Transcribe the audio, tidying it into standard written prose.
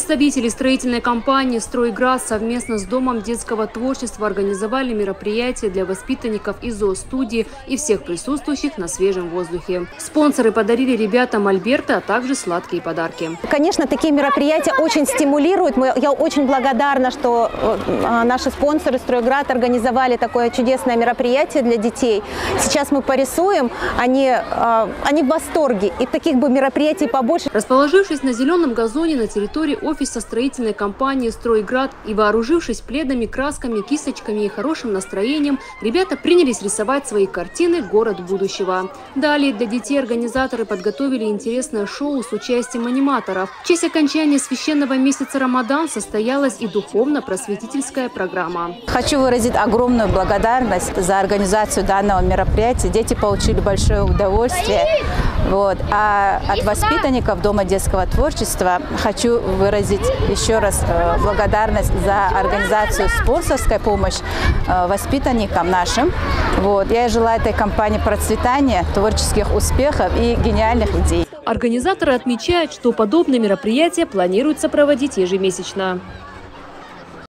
Представители строительной компании «Стройград» совместно с Домом детского творчества организовали мероприятие для воспитанников из зоостудии и всех присутствующих на свежем воздухе. Спонсоры подарили ребятам мольберты, а также сладкие подарки. Конечно, такие мероприятия очень стимулируют. Я очень благодарна, что наши спонсоры «Стройград» организовали такое чудесное мероприятие для детей. Сейчас мы порисуем, они в восторге. И таких бы мероприятий побольше. Расположившись на зеленом газоне на территории офиса строительной компании «Стройград» и вооружившись пледами, красками, кисточками и хорошим настроением, ребята принялись рисовать свои картины «Город будущего». Далее для детей организаторы подготовили интересное шоу с участием аниматоров. В честь окончания священного месяца Рамадан состоялась и духовно-просветительская программа. Хочу выразить огромную благодарность за организацию данного мероприятия. Дети получили большое удовольствие. А от воспитанников Дома детского творчества хочу выразить еще раз благодарность за организацию спонсорской помощи воспитанникам нашим. Я желаю этой компании процветания, творческих успехов и гениальных идей. Организаторы отмечают, что подобные мероприятия планируется проводить ежемесячно.